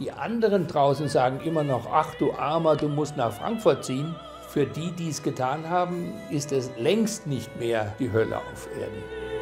Die anderen draußen sagen immer noch, ach du Armer, du musst nach Frankfurt ziehen. Für die, die es getan haben, ist es längst nicht mehr die Hölle auf Erden.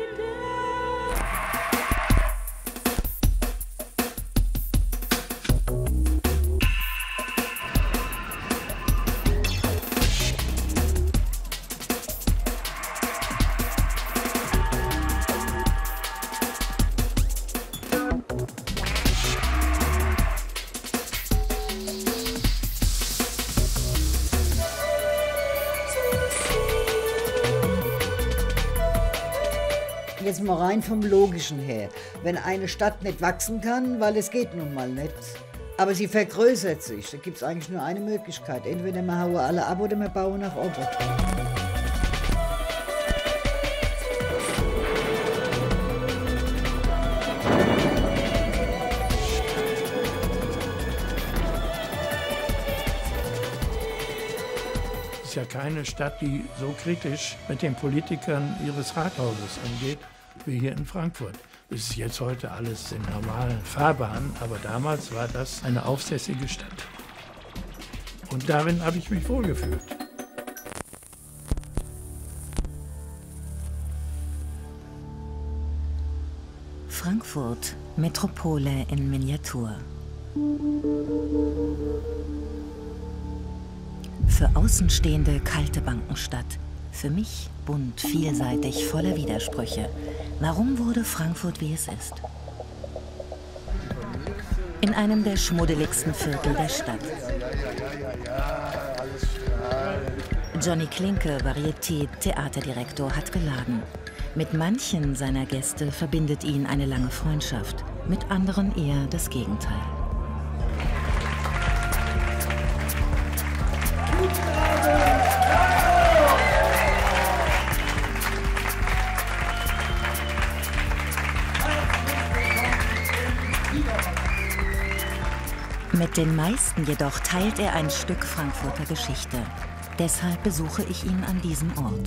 Jetzt mal rein vom Logischen her. Wenn eine Stadt nicht wachsen kann, weil es geht nun mal nicht, aber sie vergrößert sich, da gibt es eigentlich nur eine Möglichkeit. Entweder wir hauen alle ab oder wir bauen nach oben. Es ist ja keine Stadt, die so kritisch mit den Politikern ihres Rathauses umgeht, wie hier in Frankfurt. Es ist jetzt heute alles in normalen Fahrbahnen, aber damals war das eine aufsässige Stadt. Und darin habe ich mich wohlgefühlt. Frankfurt, Metropole in Miniatur. Für Außenstehende kalte Bankenstadt. Für mich bunt, vielseitig, voller Widersprüche. Warum wurde Frankfurt, wie es ist? In einem der schmuddeligsten Viertel der Stadt. Johnny Klinke, Varieté-Theaterdirektor, hat geladen. Mit manchen seiner Gäste verbindet ihn eine lange Freundschaft, mit anderen eher das Gegenteil. Mit den meisten jedoch teilt er ein Stück Frankfurter Geschichte. Deshalb besuche ich ihn an diesem Ort.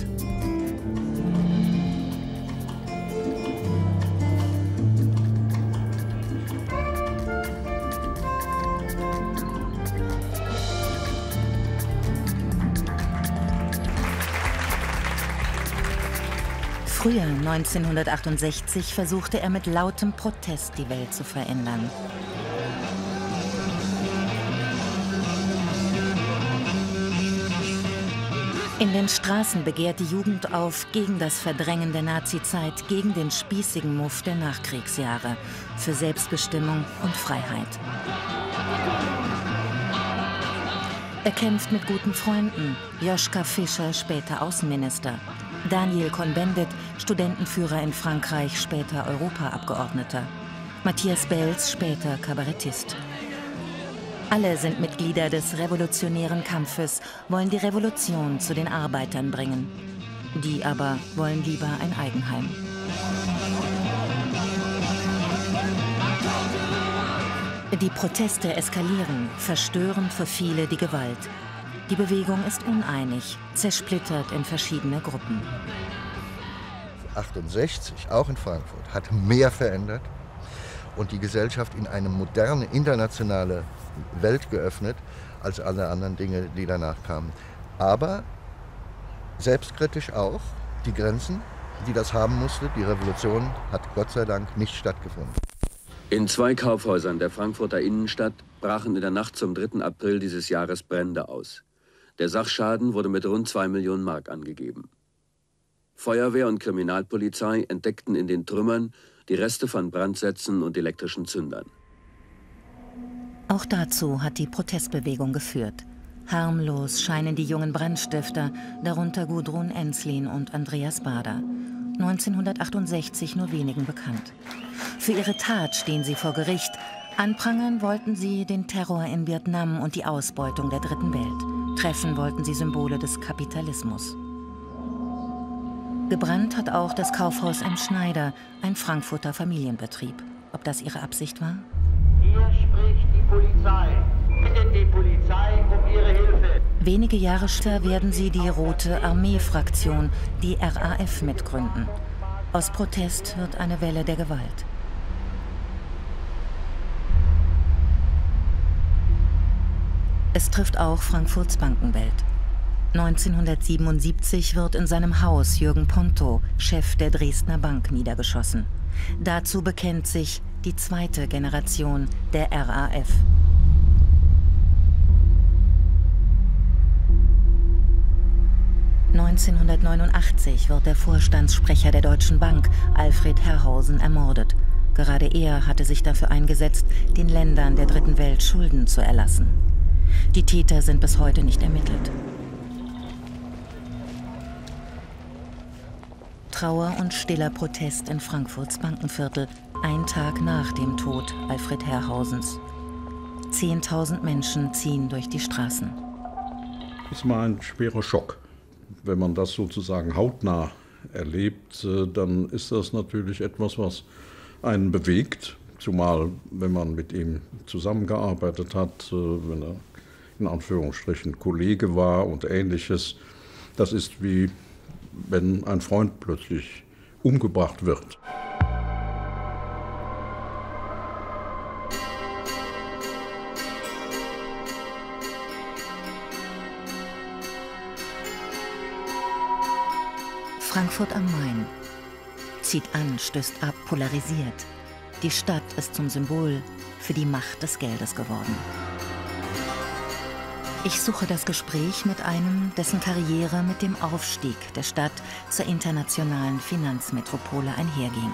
Früher, 1968, versuchte er mit lautem Protest die Welt zu verändern. In den Straßen begehrt die Jugend auf gegen das Verdrängen der Nazizeit, gegen den spießigen Muff der Nachkriegsjahre, für Selbstbestimmung und Freiheit. Er kämpft mit guten Freunden, Joschka Fischer, später Außenminister, Daniel Cohn-Bendit, Studentenführer in Frankreich, später Europaabgeordneter, Matthias Belz, später Kabarettist. Alle sind Mitglieder des revolutionären Kampfes, wollen die Revolution zu den Arbeitern bringen. Die aber wollen lieber ein Eigenheim. Die Proteste eskalieren, verstören für viele die Gewalt. Die Bewegung ist uneinig, zersplittert in verschiedene Gruppen. 68, auch in Frankfurt, hat mehr verändert und die Gesellschaft in eine moderne, internationale Welt geöffnet, als alle anderen Dinge, die danach kamen. Aber selbstkritisch auch die Grenzen, die das haben musste. Die Revolution hat Gott sei Dank nicht stattgefunden. In 2 Kaufhäusern der Frankfurter Innenstadt brachen in der Nacht zum 3. April dieses Jahres Brände aus. Der Sachschaden wurde mit rund 2 Millionen Mark angegeben. Feuerwehr und Kriminalpolizei entdeckten in den Trümmern die Reste von Brandsätzen und elektrischen Zündern. Auch dazu hat die Protestbewegung geführt. Harmlos scheinen die jungen Brandstifter, darunter Gudrun Ensslin und Andreas Baader. 1968 nur wenigen bekannt. Für ihre Tat stehen sie vor Gericht. Anprangern wollten sie den Terror in Vietnam und die Ausbeutung der Dritten Welt. Treffen wollten sie Symbole des Kapitalismus. Gebrannt hat auch das Kaufhaus M. Schneider, ein Frankfurter Familienbetrieb. Ob das ihre Absicht war? Hier spricht die Polizei. Bittet die Polizei um ihre Hilfe. Wenige Jahre später werden sie die Rote Armee-Fraktion, die RAF, mitgründen. Aus Protest wird eine Welle der Gewalt. Es trifft auch Frankfurts Bankenwelt. 1977 wird in seinem Haus Jürgen Ponto, Chef der Dresdner Bank, niedergeschossen. Dazu bekennt sich die zweite Generation der RAF. (1989) wird der Vorstandssprecher der Deutschen Bank, Alfred Herrhausen, ermordet. Gerade er hatte sich dafür eingesetzt, den Ländern der Dritten Welt Schulden zu erlassen. Die Täter sind bis heute nicht ermittelt. Trauer und stiller Protest in Frankfurts Bankenviertel, ein Tag nach dem Tod Alfred Herrhausens. 10.000 Menschen ziehen durch die Straßen. Das war ein schwerer Schock. Wenn man das sozusagen hautnah erlebt, dann ist das natürlich etwas, was einen bewegt. Zumal, wenn man mit ihm zusammengearbeitet hat, wenn er in Anführungsstrichen Kollege war und Ähnliches. Das ist wie wenn ein Freund plötzlich umgebracht wird. Frankfurt am Main. Zieht an, stößt ab, polarisiert. Die Stadt ist zum Symbol für die Macht des Geldes geworden. Ich suche das Gespräch mit einem, dessen Karriere mit dem Aufstieg der Stadt zur internationalen Finanzmetropole einherging.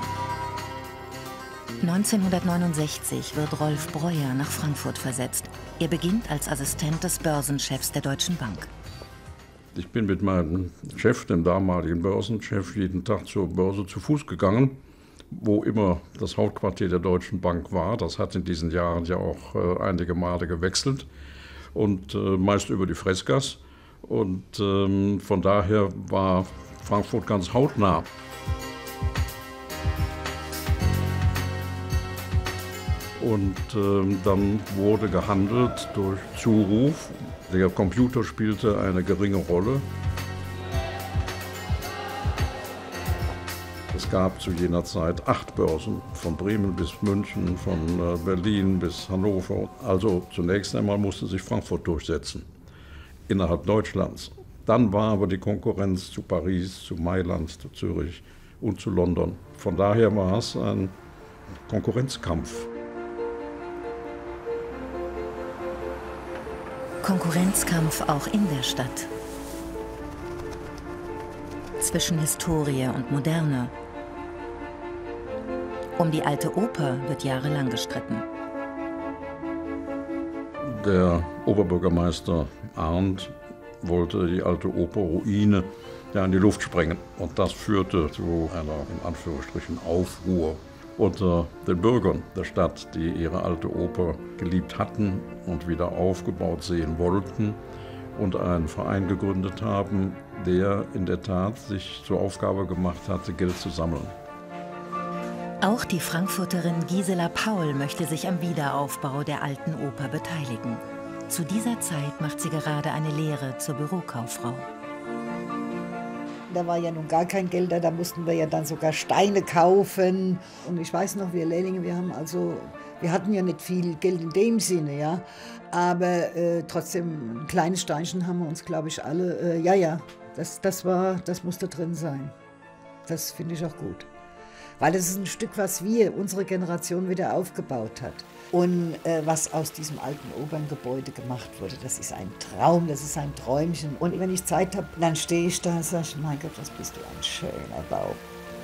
1969 wird Rolf Breuer nach Frankfurt versetzt. Er beginnt als Assistent des Börsenchefs der Deutschen Bank. Ich bin mit meinem Chef, dem damaligen Börsenchef, jeden Tag zur Börse zu Fuß gegangen, wo immer das Hauptquartier der Deutschen Bank war. Das hat in diesen Jahren ja auch einige Male gewechselt und meist über die Freßgasse. Und von daher war Frankfurt ganz hautnah. Und dann wurde gehandelt durch Zuruf. Der Computer spielte eine geringe Rolle. Es gab zu jener Zeit 8 Börsen, von Bremen bis München, von Berlin bis Hannover. Also zunächst einmal musste sich Frankfurt durchsetzen, innerhalb Deutschlands. Dann war aber die Konkurrenz zu Paris, zu Mailand, zu Zürich und zu London. Von daher war es ein Konkurrenzkampf. Konkurrenzkampf auch in der Stadt. Zwischen Historie und Moderne. Um die Alte Oper wird jahrelang gestritten. Der Oberbürgermeister Arndt wollte die Alte Oper Ruine in die Luft sprengen. Und das führte zu einer, in Anführungsstrichen, Aufruhr unter den Bürgern der Stadt, die ihre Alte Oper geliebt hatten und wieder aufgebaut sehen wollten und einen Verein gegründet haben, der in der Tat sich zur Aufgabe gemacht hatte, Geld zu sammeln. Auch die Frankfurterin Gisela Paul möchte sich am Wiederaufbau der Alten Oper beteiligen. Zu dieser Zeit macht sie gerade eine Lehre zur Bürokauffrau. Da war ja nun gar kein Geld da mussten wir ja dann sogar Steine kaufen. Und ich weiß noch, wir Lehrlinge, wir hatten ja nicht viel Geld in dem Sinne, ja. Aber trotzdem, ein kleines Steinchen haben wir uns, glaube ich, alle, das musste drin sein. Das finde ich auch gut. Weil es ist ein Stück, was unsere Generation wieder aufgebaut hat. Und was aus diesem alten Operngebäude gemacht wurde, das ist ein Traum, das ist ein Träumchen. Und wenn ich Zeit habe, dann stehe ich da und sage, mein Gott, was bist du ein schöner Bau.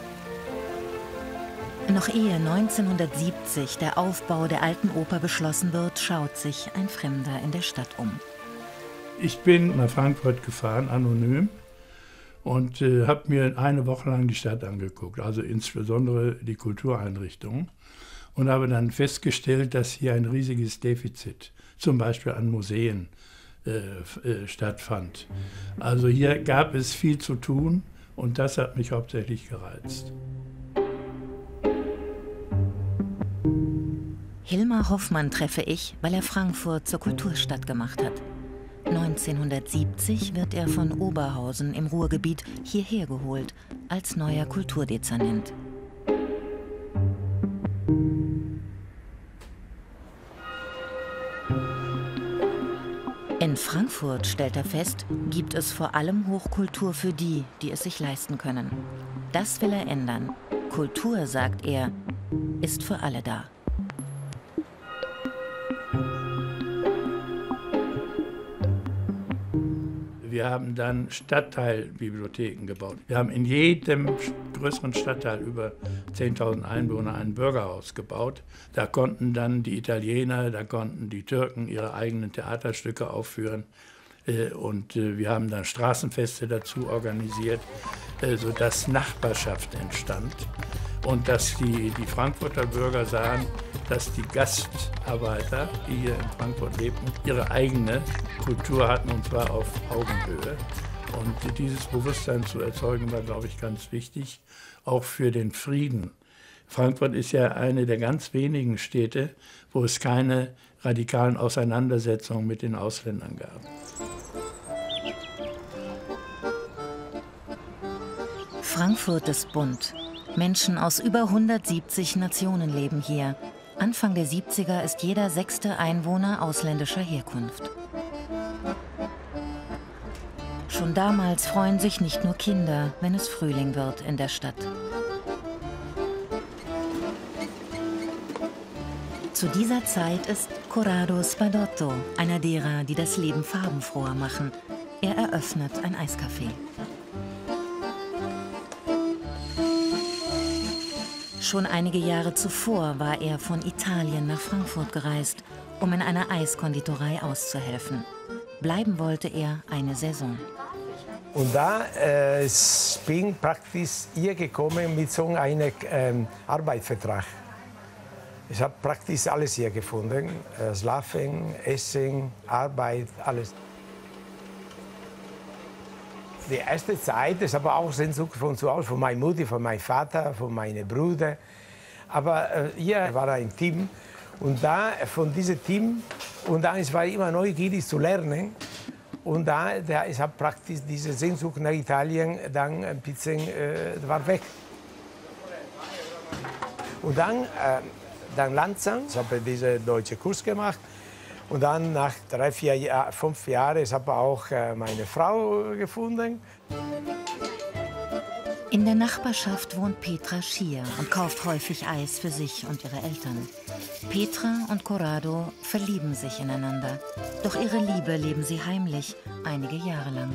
Noch ehe 1970 der Aufbau der Alten Oper beschlossen wird, schaut sich ein Fremder in der Stadt um. Ich bin nach Frankfurt gefahren, anonym, und habe mir eine Woche lang die Stadt angeguckt, also insbesondere die Kultureinrichtungen. Und habe dann festgestellt, dass hier ein riesiges Defizit, zum Beispiel an Museen, stattfand. Also hier gab es viel zu tun und das hat mich hauptsächlich gereizt. Hilmar Hoffmann treffe ich, weil er Frankfurt zur Kulturstadt gemacht hat. 1970 wird er von Oberhausen im Ruhrgebiet hierher geholt, als neuer Kulturdezernent. In Frankfurt, stellt er fest, gibt es vor allem Hochkultur für die, die es sich leisten können. Das will er ändern. Kultur, sagt er, ist für alle da. Wir haben dann Stadtteilbibliotheken gebaut. Wir haben in jedem größeren Stadtteil über 10.000 Einwohner ein Bürgerhaus gebaut. Da konnten dann die Italiener, da konnten die Türken ihre eigenen Theaterstücke aufführen. Und wir haben dann Straßenfeste dazu organisiert, sodass Nachbarschaft entstand. Und dass die Frankfurter Bürger sahen, dass die Gastarbeiter, die hier in Frankfurt lebten, ihre eigene Kultur hatten, und zwar auf Augenhöhe. Und dieses Bewusstsein zu erzeugen, war, glaube ich, ganz wichtig, auch für den Frieden. Frankfurt ist ja eine der ganz wenigen Städte, wo es keine radikalen Auseinandersetzungen mit den Ausländern gab. Frankfurt ist bunt. Menschen aus über 170 Nationen leben hier. Anfang der 70er ist jeder 6. Einwohner ausländischer Herkunft. Schon damals freuen sich nicht nur Kinder, wenn es Frühling wird in der Stadt. Zu dieser Zeit ist Corrado Spadotto einer derer, die das Leben farbenfroher machen. Er eröffnet ein Eiscafé. Schon einige Jahre zuvor war er von Italien nach Frankfurt gereist, um in einer Eiskonditorei auszuhelfen. Bleiben wollte er eine Saison. Und da bin ich praktisch hier gekommen mit so einem Arbeitsvertrag. Ich habe praktisch alles hier gefunden. Schlafen, Essen, Arbeit, alles. Die erste Zeit ist aber auch Sehnsucht von zu Hause, von meiner Mutter, von meinem Vater, von meinen Brüdern. Aber hier war ein Team. Und da von diesem Team, und dann war ich immer neugierig zu lernen. Und ich habe praktisch diese Sehnsucht nach Italien dann ein bisschen war weg. Und dann langsam, ich habe diesen deutschen Kurs gemacht. Und dann nach 3, 4, 5 Jahren habe ich auch meine Frau gefunden. In der Nachbarschaft wohnt Petra Schier und kauft häufig Eis für sich und ihre Eltern. Petra und Corrado verlieben sich ineinander. Doch ihre Liebe leben sie heimlich, einige Jahre lang.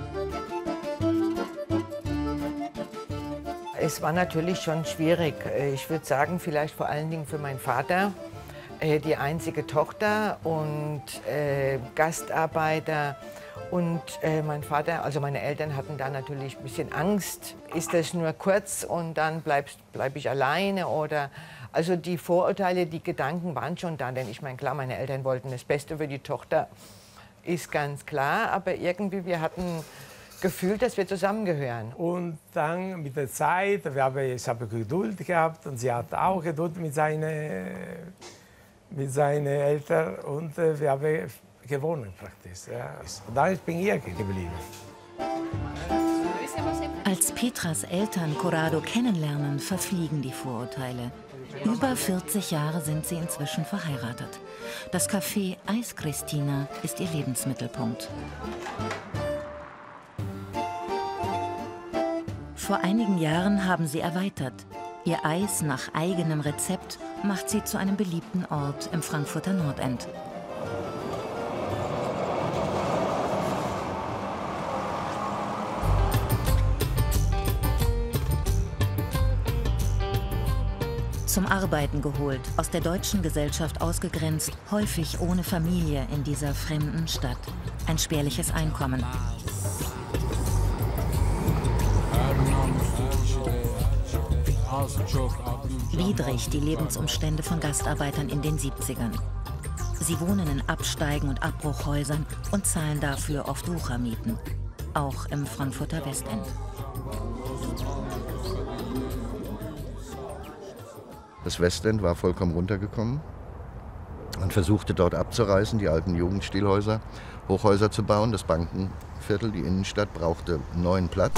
Es war natürlich schon schwierig. Ich würde sagen, vielleicht vor allen Dingen für meinen Vater. Die einzige Tochter und Gastarbeiter. Und mein Vater, also meine Eltern hatten da natürlich ein bisschen Angst. Ist das nur kurz und dann bleib ich alleine? Oder also die Vorurteile, die Gedanken waren schon da. Denn ich meine, klar, meine Eltern wollten das Beste für die Tochter, ist ganz klar. Aber irgendwie, wir hatten gefühlt, dass wir zusammengehören. Und dann mit der Zeit, ich habe Geduld gehabt und sie hat auch Geduld mit seinen Eltern. Und wir haben gewonnen praktisch. Ja. Und dann bin ich hier geblieben. Als Petras Eltern Corrado kennenlernen, verfliegen die Vorurteile. Über 40 Jahre sind sie inzwischen verheiratet. Das Café Eis Christina ist ihr Lebensmittelpunkt. Vor einigen Jahren haben sie erweitert. Ihr Eis nach eigenem Rezept macht sie zu einem beliebten Ort im Frankfurter Nordend. Zum Arbeiten geholt, aus der deutschen Gesellschaft ausgegrenzt, häufig ohne Familie in dieser fremden Stadt. Ein spärliches Einkommen. Widrig die Lebensumstände von Gastarbeitern in den 70ern. Sie wohnen in Absteigen- und Abbruchhäusern und zahlen dafür oft Wuchermieten. Auch im Frankfurter Westend. Das Westend war vollkommen runtergekommen. Man versuchte dort abzureißen, die alten Jugendstilhäuser, Hochhäuser zu bauen. Das Bankenviertel, die Innenstadt, brauchte einen neuen Platz.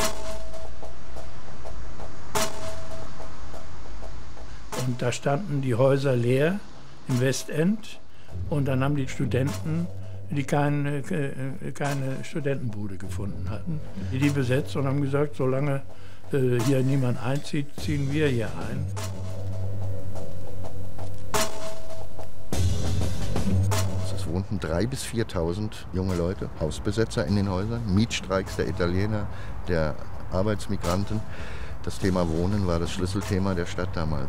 Und da standen die Häuser leer im Westend. Und dann haben die Studenten die keine Studentenbude gefunden hatten. Die besetzt und haben gesagt, solange hier niemand einzieht, ziehen wir hier ein. Es wohnten 3.000 bis 4.000 junge Leute, Hausbesetzer in den Häusern, Mietstreiks der Italiener, der Arbeitsmigranten. Das Thema Wohnen war das Schlüsselthema der Stadt damals.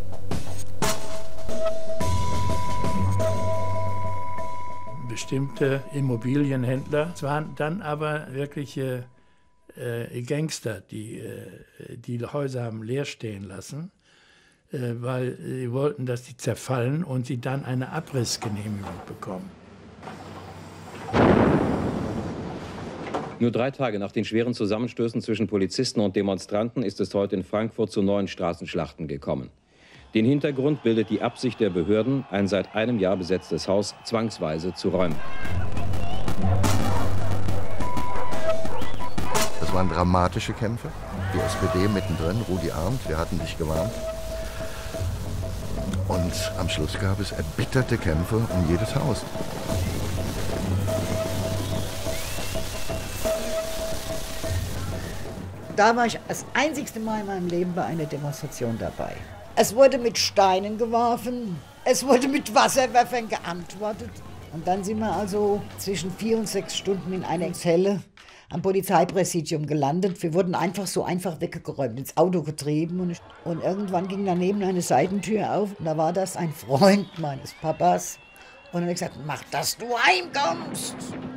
Bestimmte Immobilienhändler, es waren dann aber wirkliche Gangster, die die Häuser haben leer stehen lassen, weil sie wollten, dass die zerfallen und sie dann eine Abrissgenehmigung bekommen. Nur 3 Tage nach den schweren Zusammenstößen zwischen Polizisten und Demonstranten ist es heute in Frankfurt zu neuen Straßenschlachten gekommen. Den Hintergrund bildet die Absicht der Behörden, ein seit einem Jahr besetztes Haus zwangsweise zu räumen. Das waren dramatische Kämpfe. Die SPD mittendrin, Rudi Arndt, wir hatten dich gewarnt. Und am Schluss gab es erbitterte Kämpfe um jedes Haus. Da war ich das einzigste Mal in meinem Leben bei einer Demonstration dabei. Es wurde mit Steinen geworfen, es wurde mit Wasserwerfern geantwortet. Und dann sind wir also zwischen 4 und 6 Stunden in einer Zelle am Polizeipräsidium gelandet. Wir wurden einfach weggeräumt, ins Auto getrieben. Und irgendwann ging daneben eine Seitentür auf. Und da war das ein Freund meines Papas. Und er hat gesagt, mach, dass du heimkommst.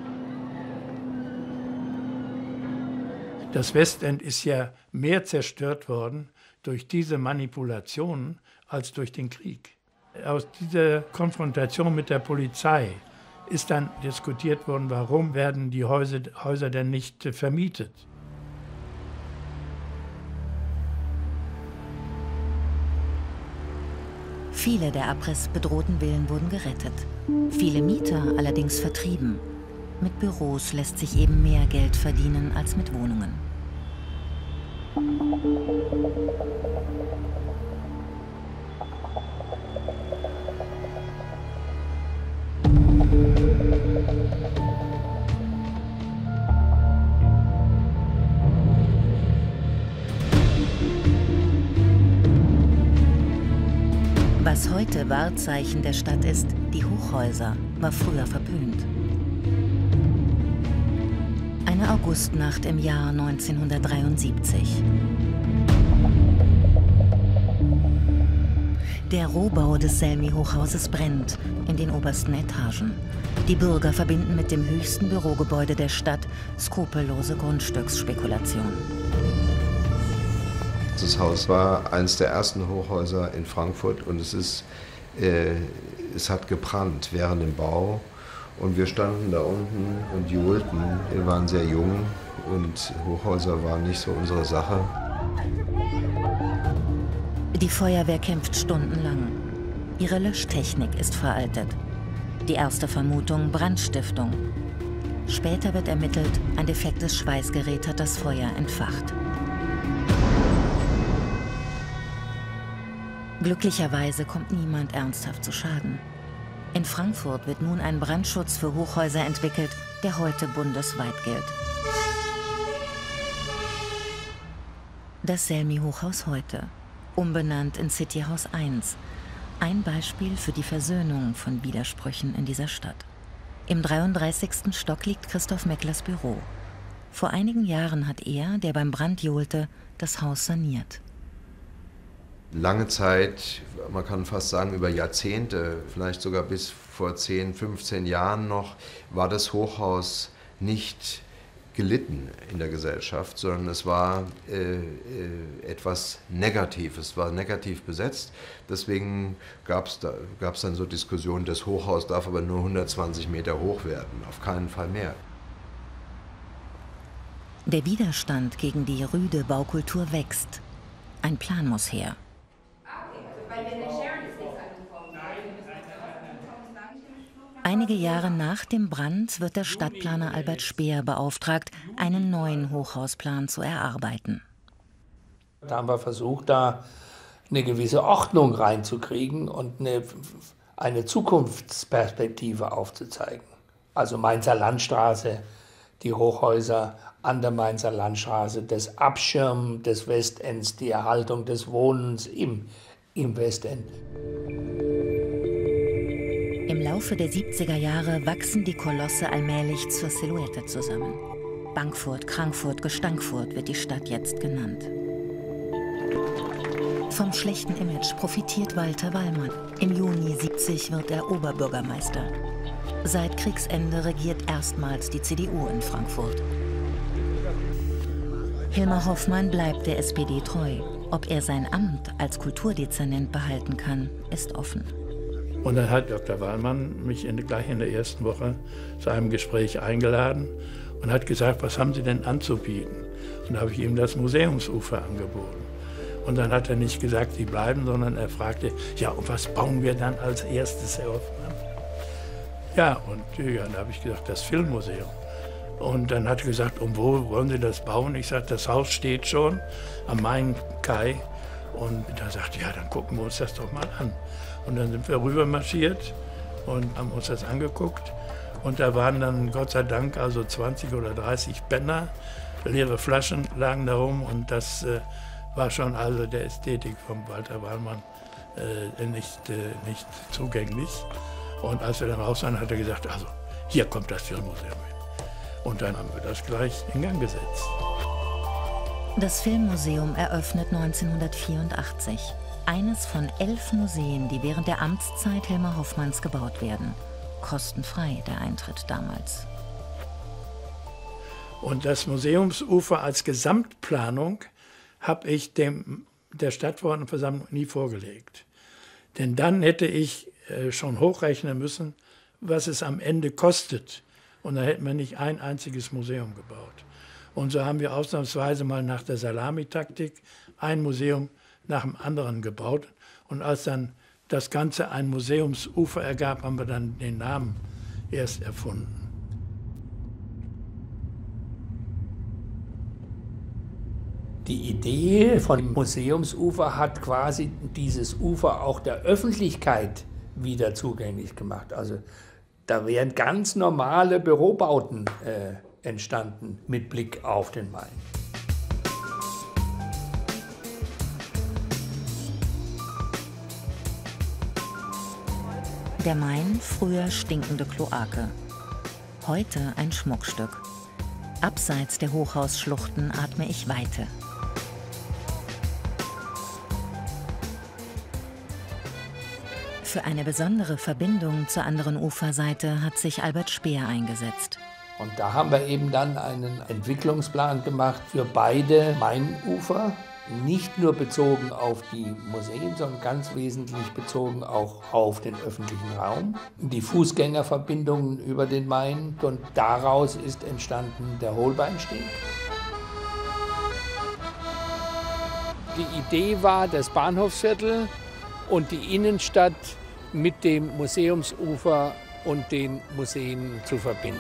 Das Westend ist ja mehr zerstört worden durch diese Manipulationen als durch den Krieg. Aus dieser Konfrontation mit der Polizei ist dann diskutiert worden, warum werden die Häuser denn nicht vermietet. Viele der abrissbedrohten Villen wurden gerettet, viele Mieter allerdings vertrieben. Mit Büros lässt sich eben mehr Geld verdienen als mit Wohnungen. Was heute Wahrzeichen der Stadt ist, die Hochhäuser, war früher verpönt. Eine Augustnacht im Jahr 1973. Der Rohbau des Selmi-Hochhauses brennt in den obersten Etagen. Die Bürger verbinden mit dem höchsten Bürogebäude der Stadt skrupellose Grundstücksspekulation. Das Haus war eines der ersten Hochhäuser in Frankfurt und es hat gebrannt während dem Bau. Und wir standen da unten und johlten. Wir waren sehr jung und Hochhäuser waren nicht so unsere Sache. Die Feuerwehr kämpft stundenlang. Ihre Löschtechnik ist veraltet. Die erste Vermutung: Brandstiftung. Später wird ermittelt, ein defektes Schweißgerät hat das Feuer entfacht. Glücklicherweise kommt niemand ernsthaft zu Schaden. In Frankfurt wird nun ein Brandschutz für Hochhäuser entwickelt, der heute bundesweit gilt. Das Selmi-Hochhaus heute, umbenannt in City Haus 1. Ein Beispiel für die Versöhnung von Widersprüchen in dieser Stadt. Im 33. Stock liegt Christoph Mecklers Büro. Vor einigen Jahren hat er, der beim Brand johlte, das Haus saniert. Lange Zeit, man kann fast sagen über Jahrzehnte, vielleicht sogar bis vor 10, 15 Jahren noch, war das Hochhaus nicht gelitten in der Gesellschaft, sondern es war etwas Negatives, es war negativ besetzt. Deswegen gab es dann so Diskussionen, das Hochhaus darf aber nur 120 Meter hoch werden, auf keinen Fall mehr. Der Widerstand gegen die rüde Baukultur wächst. Ein Plan muss her. Einige Jahre nach dem Brand wird der Stadtplaner Albert Speer beauftragt, einen neuen Hochhausplan zu erarbeiten. Da haben wir versucht, da eine gewisse Ordnung reinzukriegen und eine Zukunftsperspektive aufzuzeigen. Also Mainzer Landstraße, die Hochhäuser an der Mainzer Landstraße, das Abschirmen des Westends, die Erhaltung des Wohnens im Westend. Im Laufe der 70er Jahre wachsen die Kolosse allmählich zur Silhouette zusammen. Bankfurt, Krankfurt, Gestankfurt wird die Stadt jetzt genannt. Vom schlechten Image profitiert Walter Wallmann. Im Juni 70 wird er Oberbürgermeister. Seit Kriegsende regiert erstmals die CDU in Frankfurt. Hilmar Hoffmann bleibt der SPD treu. Ob er sein Amt als Kulturdezernent behalten kann, ist offen. Und dann hat Dr. Wallmann mich gleich in der ersten Woche zu einem Gespräch eingeladen und hat gesagt, was haben Sie denn anzubieten? Und da habe ich ihm das Museumsufer angeboten. Und dann hat er nicht gesagt, Sie bleiben, sondern er fragte, ja, und was bauen wir dann als erstes, Herr Hoffmann? Ja, und dann habe ich gesagt, das Filmmuseum. Und dann hat er gesagt, und wo wollen Sie das bauen? Ich sagte, das Haus steht schon am Main-Kai. Und da sagte er, ja, dann gucken wir uns das doch mal an. Und dann sind wir rüber marschiert und haben uns das angeguckt. Und da waren dann, Gott sei Dank, also 20 oder 30 Bänder, leere Flaschen lagen da rum. Und das war schon also der Ästhetik von Walter Wallmann nicht zugänglich. Und als wir dann raus waren, hat er gesagt, also hier kommt das Filmmuseum hin. Und dann haben wir das gleich in Gang gesetzt. Das Filmmuseum eröffnet 1984. Eines von 11 Museen, die während der Amtszeit Hilmar Hoffmanns gebaut werden. Kostenfrei der Eintritt damals. Und das Museumsufer als Gesamtplanung habe ich der Stadtverordnetenversammlung nie vorgelegt. Denn dann hätte ich schon hochrechnen müssen, was es am Ende kostet. Und dann hätten wir nicht ein einziges Museum gebaut. Und so haben wir ausnahmsweise mal nach der Salamitaktik ein Museum nach dem anderen gebaut. Und als dann das Ganze ein Museumsufer ergab, haben wir dann den Namen erst erfunden. Die Idee von Museumsufer hat quasi dieses Ufer auch der Öffentlichkeit wieder zugänglich gemacht. Also da wären ganz normale Bürobauten entstanden mit Blick auf den Main. Der Main, früher stinkende Kloake. Heute ein Schmuckstück. Abseits der Hochhausschluchten atme ich Weite. Für eine besondere Verbindung zur anderen Uferseite hat sich Albert Speer eingesetzt. Und da haben wir eben dann einen Entwicklungsplan gemacht für beide Mainufer. Nicht nur bezogen auf die Museen, sondern ganz wesentlich bezogen auch auf den öffentlichen Raum. Die Fußgängerverbindungen über den Main, und daraus ist entstanden der Holbeinsteg. Die Idee war, das Bahnhofsviertel und die Innenstadt mit dem Museumsufer und den Museen zu verbinden.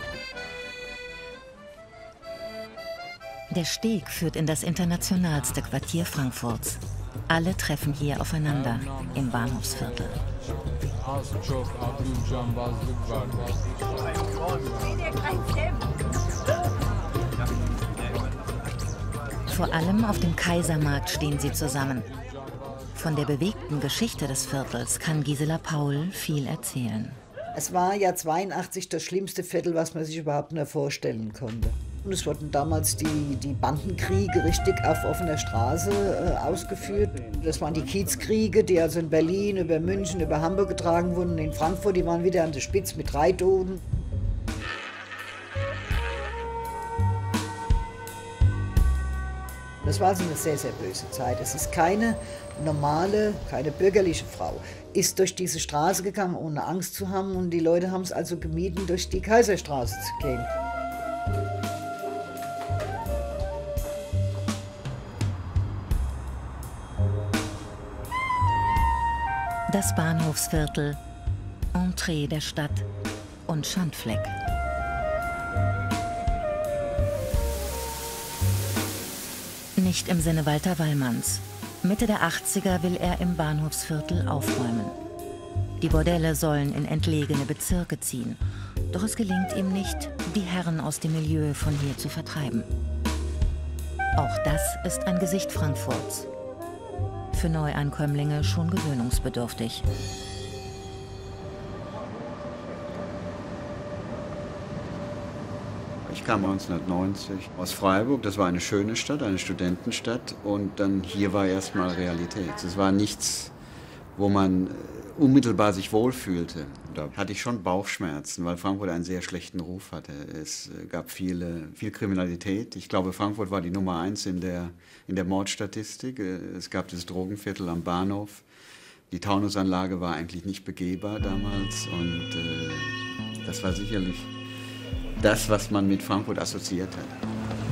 Der Steg führt in das internationalste Quartier Frankfurts. Alle treffen hier aufeinander im Bahnhofsviertel. Vor allem auf dem Kaisermarkt stehen sie zusammen. Von der bewegten Geschichte des Viertels kann Gisela Paul viel erzählen. Es war ja 82 das schlimmste Viertel, was man sich überhaupt nur vorstellen konnte. Und es wurden damals die Bandenkriege richtig auf offener Straße ausgeführt. Das waren die Kiezkriege, die also in Berlin, über München, über Hamburg getragen wurden. In Frankfurt, die waren wieder an der Spitze mit 3 Toten. Das war also eine sehr, sehr böse Zeit. Es ist keine normale, keine bürgerliche Frau, ist durch diese Straße gegangen, ohne Angst zu haben. Und die Leute haben es also gemieden, durch die Kaiserstraße zu gehen. Das Bahnhofsviertel, Entree der Stadt und Schandfleck. Nicht im Sinne Walter Wallmanns. Mitte der 80er will er im Bahnhofsviertel aufräumen. Die Bordelle sollen in entlegene Bezirke ziehen. Doch es gelingt ihm nicht, die Herren aus dem Milieu von hier zu vertreiben. Auch das ist ein Gesicht Frankfurts. Für Neueinkömmlinge schon gewöhnungsbedürftig. Ich kam 1990 aus Freiburg. Das war eine schöne Stadt, eine Studentenstadt. Und dann hier war erstmal Realität. Es war nichts, wo man unmittelbar sich wohlfühlte. Da hatte ich schon Bauchschmerzen, weil Frankfurt einen sehr schlechten Ruf hatte. Es gab viel Kriminalität. Ich glaube, Frankfurt war die Nummer 1 in der Mordstatistik. Es gab das Drogenviertel am Bahnhof. Die Taunusanlage war eigentlich nicht begehbar damals. Und das war sicherlich das, was man mit Frankfurt assoziiert hat.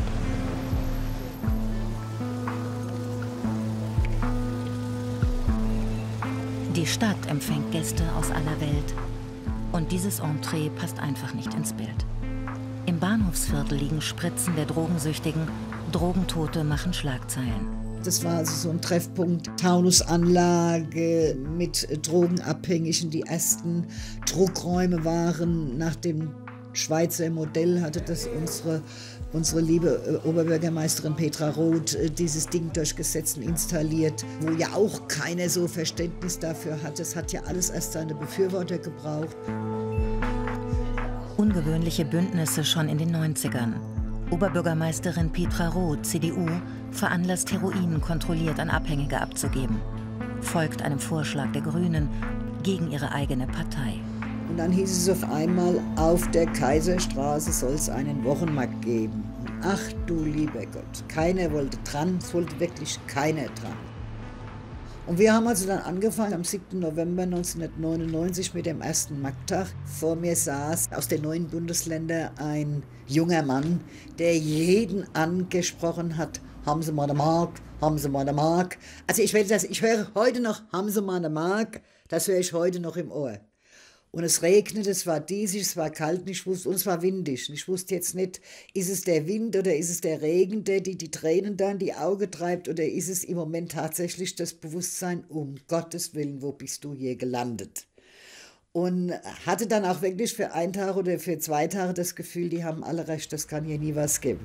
Die Stadt empfängt Gäste aus aller Welt. Und dieses Entree passt einfach nicht ins Bild. Im Bahnhofsviertel liegen Spritzen der Drogensüchtigen. Drogentote machen Schlagzeilen. Das war also so ein Treffpunkt, Taunusanlage mit Drogenabhängigen. Die ersten Druckräume waren nach dem Schweizer Modell, hatte das unsere liebe Oberbürgermeisterin Petra Roth dieses Ding durchgesetzt und installiert, wo ja auch keiner so Verständnis dafür hat. Es hat ja alles erst seine Befürworter gebraucht. Ungewöhnliche Bündnisse schon in den 90ern. Oberbürgermeisterin Petra Roth, CDU, veranlasst Heroin kontrolliert an Abhängige abzugeben. Folgt einem Vorschlag der Grünen gegen ihre eigene Partei. Und dann hieß es auf einmal, auf der Kaiserstraße soll es einen Wochenmarkt geben. Und ach du lieber Gott, keiner wollte dran, es wollte wirklich keiner dran. Und wir haben also dann angefangen am 7. November 1999 mit dem ersten Markttag. Vor mir saß aus den 9 Bundesländern ein junger Mann, der jeden angesprochen hat, haben Sie mal eine Mark, haben Sie mal eine Mark. Also ich höre heute noch, haben Sie mal eine Mark, das höre ich heute noch im Ohr. Und es regnete, es war diesig, es war kalt und es war windig. Und ich wusste jetzt nicht, ist es der Wind oder ist es der Regen, der die Tränen da in die Augen treibt, oder ist es im Moment tatsächlich das Bewusstsein, um Gottes Willen, wo bist du hier gelandet? Und hatte dann auch wirklich für 1 Tag oder für 2 Tage das Gefühl, die haben alle recht, das kann hier nie was geben.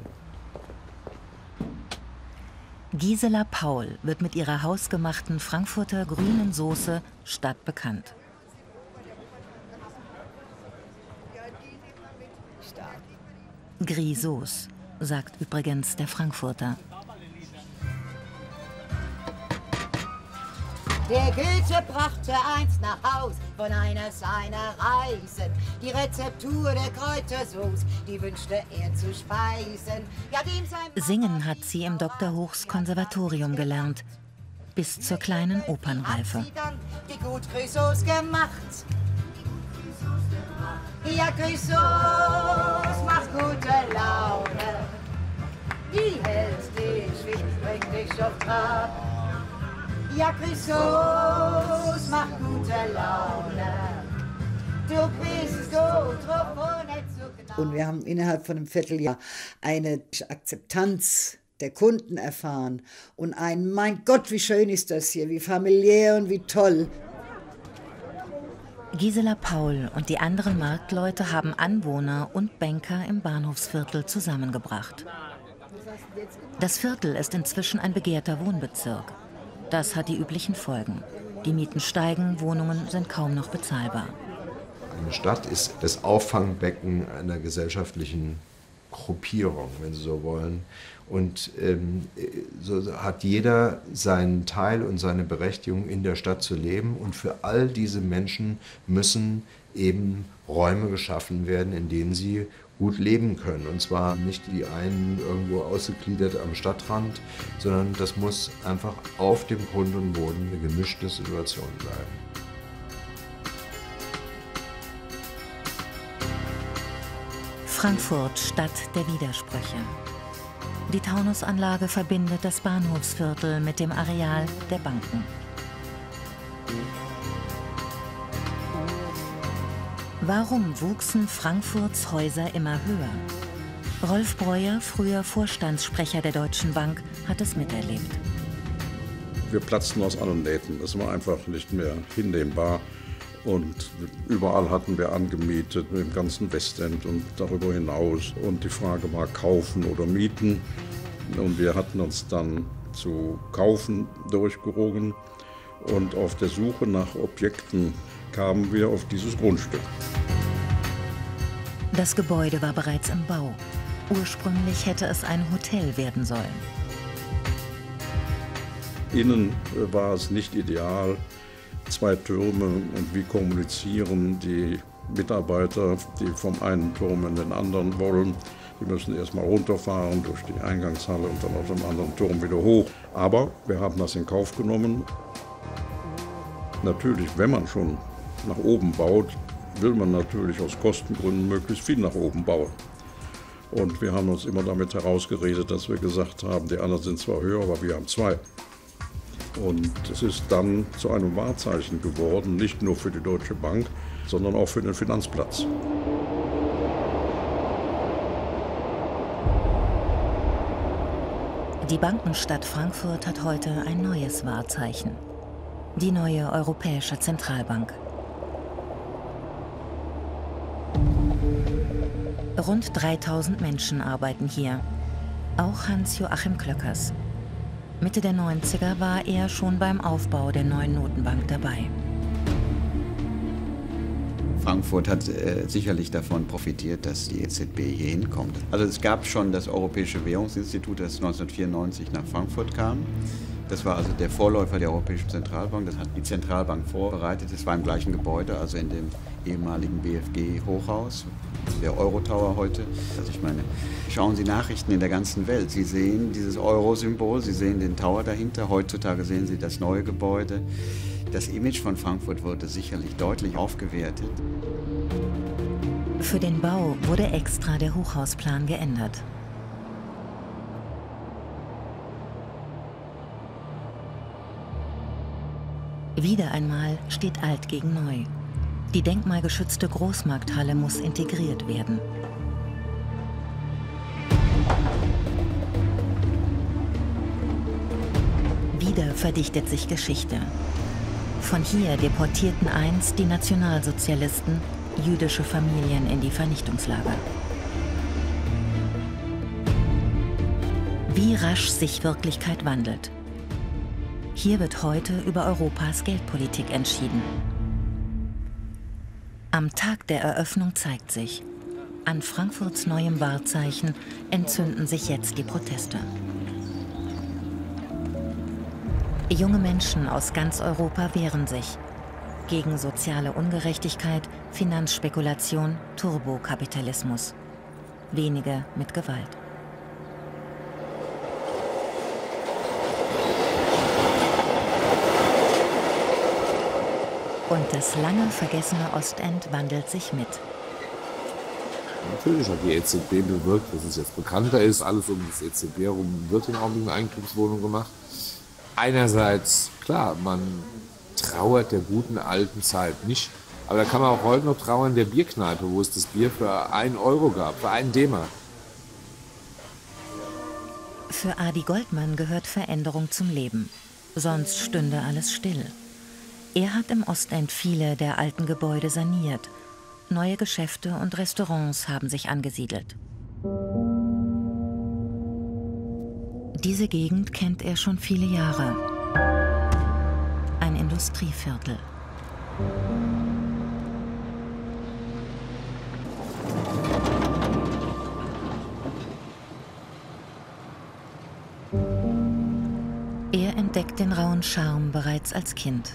Gisela Paul wird mit ihrer hausgemachten Frankfurter grünen Soße stadtbekannt. Grisauce, sagt übrigens der Frankfurter. Der Goethe brachte einst nach Haus von einer seiner Reisen die Rezeptur der Kräutersauce, die wünschte er zu speisen. Ja, Singen hat sie im Dr. Hochs Konservatorium gelernt, bis zur kleinen Opernreife. Hat sie dann die Gutgrisauce gemacht. Ja, Grisauce macht gute Laune, die hält dich fit, bringt dich auf Trab. Ja, Grisauce macht gute Laune, du bist gut drauf und nicht so genau. Und wir haben innerhalb von einem Vierteljahr eine Akzeptanz der Kunden erfahren und ein, mein Gott, wie schön ist das hier, wie familiär und wie toll. Gisela Paul und die anderen Marktleute haben Anwohner und Banker im Bahnhofsviertel zusammengebracht. Das Viertel ist inzwischen ein begehrter Wohnbezirk. Das hat die üblichen Folgen. Die Mieten steigen, Wohnungen sind kaum noch bezahlbar. Eine Stadt ist das Auffangbecken einer gesellschaftlichen Gruppierung, wenn Sie so wollen. Und so hat jeder seinen Teil und seine Berechtigung, in der Stadt zu leben. Und für all diese Menschen müssen eben Räume geschaffen werden, in denen sie gut leben können. Und zwar nicht die einen irgendwo ausgegliedert am Stadtrand, sondern das muss einfach auf dem Grund und Boden eine gemischte Situation bleiben. Frankfurt, Stadt der Widersprüche. Die Taunusanlage verbindet das Bahnhofsviertel mit dem Areal der Banken. Warum wuchsen Frankfurts Häuser immer höher? Rolf Breuer, früher Vorstandssprecher der Deutschen Bank, hat es miterlebt. Wir platzten aus allen Nähten. Es war einfach nicht mehr hinnehmbar, Und überall hatten wir angemietet, im ganzen Westend und darüber hinaus. Und die Frage war kaufen oder mieten. Und wir hatten uns dann zu kaufen durchgerungen. Und auf der Suche nach Objekten kamen wir auf dieses Grundstück. Das Gebäude war bereits im Bau. Ursprünglich hätte es ein Hotel werden sollen. Innen war es nicht ideal. 2 Türme und wie kommunizieren die Mitarbeiter, die vom einen Turm in den anderen wollen. Die müssen erst mal runterfahren durch die Eingangshalle und dann auf dem anderen Turm wieder hoch. Aber wir haben das in Kauf genommen. Natürlich, wenn man schon nach oben baut, will man natürlich aus Kostengründen möglichst viel nach oben bauen. Und wir haben uns immer damit herausgeredet, dass wir gesagt haben, die anderen sind zwar höher, aber wir haben 2. Und es ist dann zu einem Wahrzeichen geworden, nicht nur für die Deutsche Bank, sondern auch für den Finanzplatz. Die Bankenstadt Frankfurt hat heute ein neues Wahrzeichen. Die neue Europäische Zentralbank. Rund 3000 Menschen arbeiten hier. Auch Hans-Joachim Klöckers. Mitte der 90er war er schon beim Aufbau der neuen Notenbank dabei. Frankfurt hat sicherlich davon profitiert, dass die EZB hier hinkommt. Also es gab schon das Europäische Währungsinstitut, das 1994 nach Frankfurt kam. Das war also der Vorläufer der Europäischen Zentralbank. Das hat die Zentralbank vorbereitet. Es war im gleichen Gebäude, also in dem ehemaligen BFG-Hochhaus, der Euro-Tower heute. Also ich meine, schauen Sie Nachrichten in der ganzen Welt. Sie sehen dieses Euro-Symbol, Sie sehen den Tower dahinter. Heutzutage sehen Sie das neue Gebäude. Das Image von Frankfurt wurde sicherlich deutlich aufgewertet. Für den Bau wurde extra der Hochhausplan geändert. Wieder einmal steht alt gegen neu. Die denkmalgeschützte Großmarkthalle muss integriert werden. Wieder verdichtet sich Geschichte. Von hier deportierten einst die Nationalsozialisten jüdische Familien in die Vernichtungslager. Wie rasch sich Wirklichkeit wandelt. Hier wird heute über Europas Geldpolitik entschieden. Am Tag der Eröffnung zeigt sich, an Frankfurts neuem Wahrzeichen entzünden sich jetzt die Proteste. Junge Menschen aus ganz Europa wehren sich gegen soziale Ungerechtigkeit, Finanzspekulation, Turbokapitalismus. Wenige mit Gewalt. Und das lange vergessene Ostend wandelt sich mit. Natürlich hat die EZB bewirkt, dass es jetzt bekannter ist. Alles um das EZB herum wird in Augenblick eine Eigentumswohnung gemacht. Einerseits, klar, man trauert der guten alten Zeit nicht. Aber da kann man auch heute noch trauern der Bierkneipe, wo es das Bier für 1 Euro gab, für 1 D-Mark. Für Adi Goldmann gehört Veränderung zum Leben. Sonst stünde alles still. Er hat im Ostend viele der alten Gebäude saniert. Neue Geschäfte und Restaurants haben sich angesiedelt. Diese Gegend kennt er schon viele Jahre. Ein Industrieviertel. Er entdeckt den rauen Charme bereits als Kind.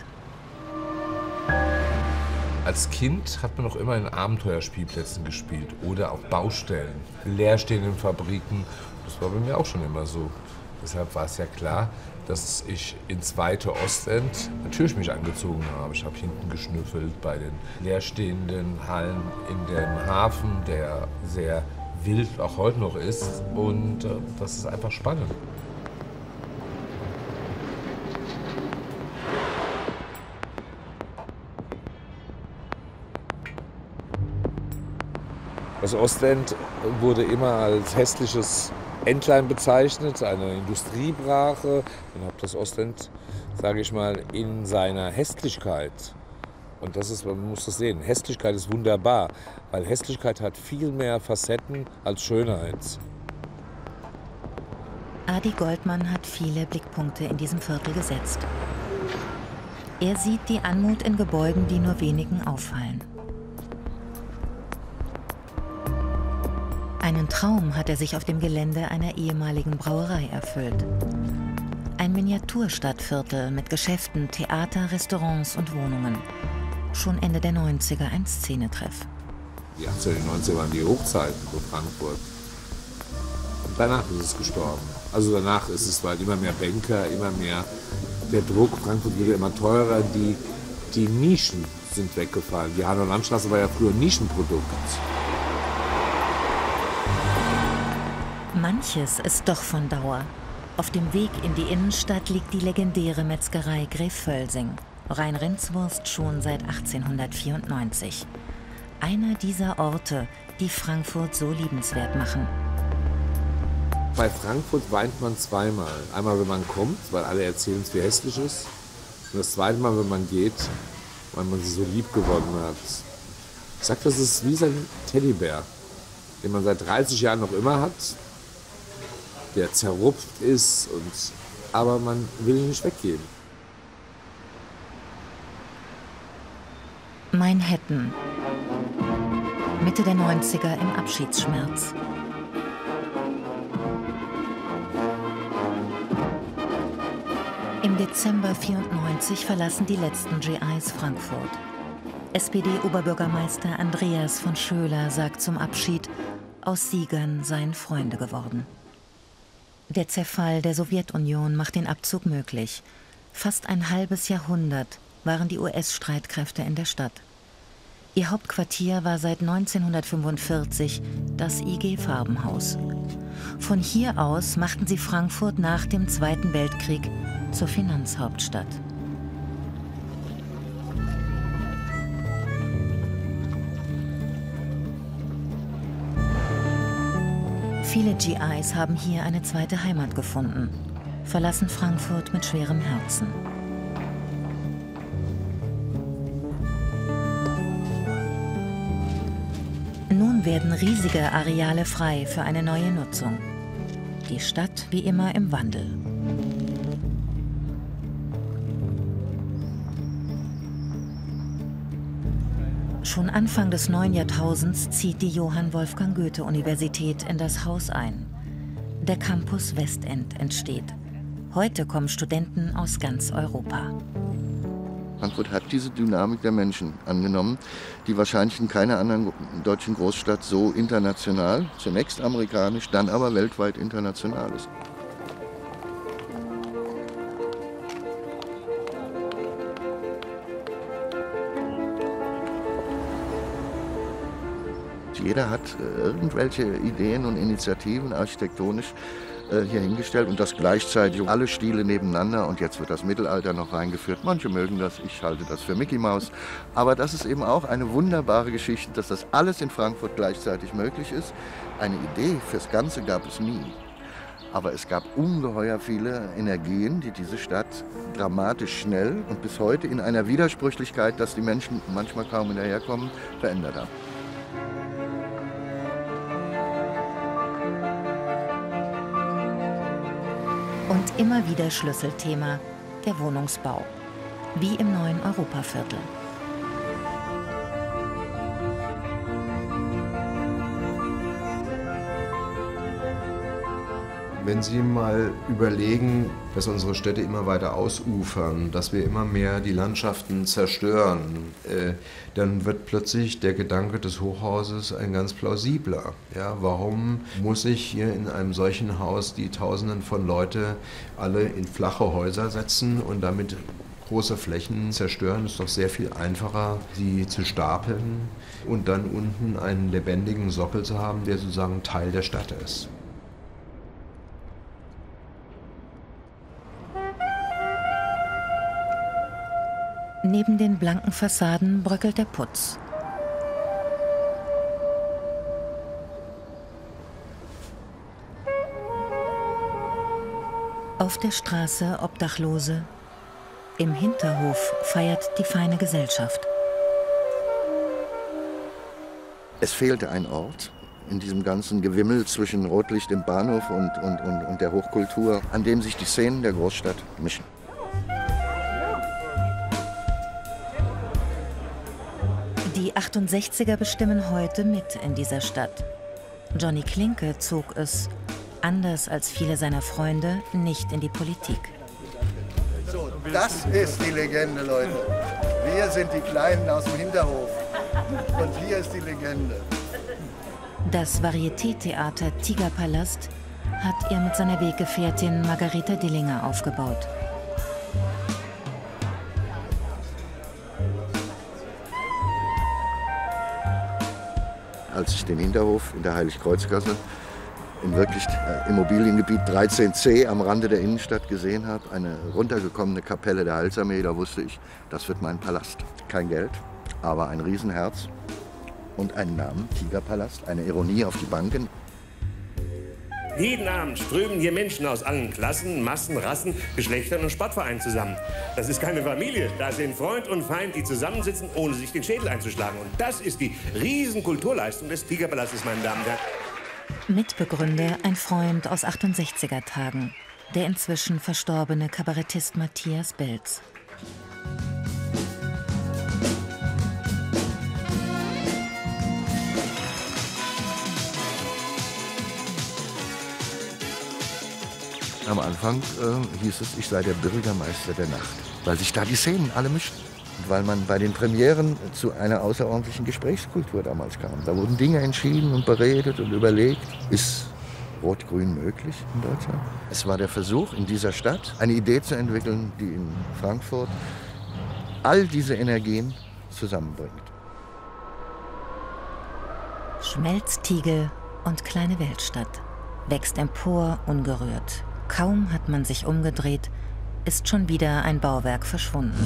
Als Kind hat man noch immer in Abenteuerspielplätzen gespielt oder auf Baustellen, leerstehenden Fabriken. Das war bei mir auch schon immer so. Deshalb war es ja klar, dass ich ins weite Ostend natürlich mich angezogen habe. Ich habe hinten geschnüffelt bei den leerstehenden Hallen in dem Hafen, der sehr wild auch heute noch ist. Und das ist einfach spannend. Das Ostend wurde immer als hässliches Entlein bezeichnet, eine Industriebrache. Und habe das Ostend, sage ich mal, in seiner Hässlichkeit Und das ist, man muss das sehen. Hässlichkeit ist wunderbar, weil Hässlichkeit hat viel mehr Facetten als Schönheit. Adi Goldmann hat viele Blickpunkte in diesem Viertel gesetzt. Er sieht die Anmut in Gebäuden, die nur wenigen auffallen. Einen Traum hat er sich auf dem Gelände einer ehemaligen Brauerei erfüllt. Ein Miniaturstadtviertel mit Geschäften, Theater, Restaurants und Wohnungen. Schon Ende der 90er ein Szenetreff. Die 80er, die 90er waren die Hochzeiten von Frankfurt. Und danach ist es gestorben. Also danach ist es, weil immer mehr Banker, immer mehr der Druck. Frankfurt wurde immer teurer. Die Nischen sind weggefallen. Die Hanau-Landstraße war ja früher ein Nischenprodukt. Manches ist doch von Dauer. Auf dem Weg in die Innenstadt liegt die legendäre Metzgerei Gref Völsing. Rein Rindswurst schon seit 1894. Einer dieser Orte, die Frankfurt so liebenswert machen. Bei Frankfurt weint man zweimal. Einmal, wenn man kommt, weil alle erzählen es, wie hässlich es ist. Und das zweite Mal, wenn man geht, weil man sie so lieb gewonnen hat. Ich sag, das ist wie sein Teddybär, den man seit 30 Jahren noch immer hat, der zerrupft ist, aber man will ihn nicht weggeben. Manhattan. Mitte der 90er im Abschiedsschmerz. Im Dezember 94 verlassen die letzten GIs Frankfurt. SPD-Oberbürgermeister Andreas von Schöler sagt zum Abschied, aus Siegern seien Freunde geworden. Der Zerfall der Sowjetunion macht den Abzug möglich. Fast ein halbes Jahrhundert waren die US-Streitkräfte in der Stadt. Ihr Hauptquartier war seit 1945 das IG Farbenhaus. Von hier aus machten sie Frankfurt nach dem Zweiten Weltkrieg zur Finanzhauptstadt. Viele GIs haben hier eine zweite Heimat gefunden, verlassen Frankfurt mit schwerem Herzen. Nun werden riesige Areale frei für eine neue Nutzung. Die Stadt wie immer im Wandel. Schon Anfang des neuen Jahrtausends zieht die Johann Wolfgang Goethe-Universität in das Haus ein. Der Campus Westend entsteht. Heute kommen Studenten aus ganz Europa. Frankfurt hat diese Dynamik der Menschen angenommen, die wahrscheinlich in keiner anderen deutschen Großstadt so international, zunächst amerikanisch, dann aber weltweit international ist. Jeder hat irgendwelche Ideen und Initiativen architektonisch hier hingestellt und das gleichzeitig alle Stile nebeneinander und jetzt wird das Mittelalter noch reingeführt. Manche mögen das, ich halte das für Mickey Mouse. Aber das ist eben auch eine wunderbare Geschichte, dass das alles in Frankfurt gleichzeitig möglich ist. Eine Idee fürs Ganze gab es nie. Aber es gab ungeheuer viele Energien, die diese Stadt dramatisch schnell und bis heute in einer Widersprüchlichkeit, dass die Menschen manchmal kaum hinterherkommen, verändert haben. Und immer wieder Schlüsselthema, der Wohnungsbau. Wie im neuen Europaviertel. Wenn Sie mal überlegen, dass unsere Städte immer weiter ausufern, dass wir immer mehr die Landschaften zerstören, dann wird plötzlich der Gedanke des Hochhauses ein ganz plausibler. Ja, warum muss ich hier in einem solchen Haus die Tausenden von Leute alle in flache Häuser setzen und damit große Flächen zerstören? Es ist doch sehr viel einfacher, sie zu stapeln und dann unten einen lebendigen Sockel zu haben, der sozusagen Teil der Stadt ist. Neben den blanken Fassaden bröckelt der Putz. Auf der Straße Obdachlose. Im Hinterhof feiert die feine Gesellschaft. Es fehlte ein Ort in diesem ganzen Gewimmel zwischen Rotlicht im Bahnhof und der Hochkultur, an dem sich die Szenen der Großstadt mischen. Die 68er bestimmen heute mit in dieser Stadt. Johnny Klinke zog es, anders als viele seiner Freunde, nicht in die Politik. So, das ist die Legende, Leute. Wir sind die Kleinen aus dem Hinterhof. Und hier ist die Legende. Das Varieté-Theater Tigerpalast hat er mit seiner Weggefährtin Margareta Dillinger aufgebaut. Als ich den Hinterhof in der Heiligkreuzgasse im wirklich Immobiliengebiet 13c am Rande der Innenstadt gesehen habe, eine runtergekommene Kapelle der Heilsarmee, da wusste ich, das wird mein Palast. Kein Geld, aber ein Riesenherz und einen Namen, Tigerpalast, eine Ironie auf die Banken. Jeden Abend strömen hier Menschen aus allen Klassen, Massen, Rassen, Geschlechtern und Sportvereinen zusammen. Das ist keine Familie, da sind Freund und Feind, die zusammensitzen, ohne sich den Schädel einzuschlagen. Und das ist die Riesenkulturleistung des Tigerpalastes, meine Damen und Herren. Mitbegründer ein Freund aus 68er-Tagen, der inzwischen verstorbene Kabarettist Matthias Belz. Am Anfang hieß es, ich sei der Bürgermeister der Nacht, weil sich da die Szenen alle mischten. Und weil man bei den Premieren zu einer außerordentlichen Gesprächskultur damals kam. Da wurden Dinge entschieden und beredet und überlegt. Ist Rot-Grün möglich in Deutschland? Es war der Versuch, in dieser Stadt eine Idee zu entwickeln, die in Frankfurt all diese Energien zusammenbringt. Schmelztiegel und kleine Weltstadt. Wächst empor, ungerührt. Kaum hat man sich umgedreht, ist schon wieder ein Bauwerk verschwunden.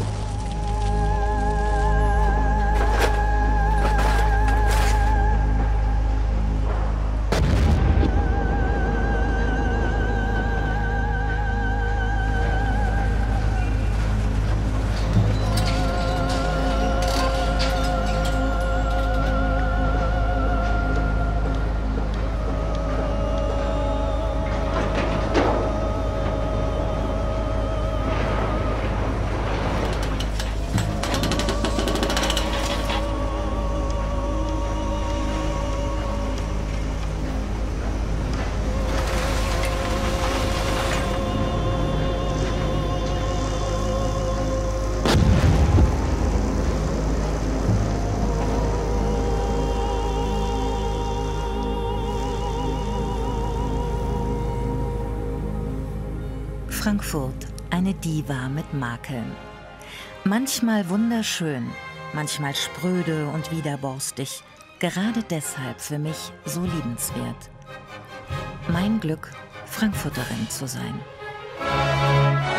Frankfurt, eine Diva mit Makeln. Manchmal wunderschön, manchmal spröde und widerborstig. Gerade deshalb für mich so liebenswert. Mein Glück, Frankfurterin zu sein.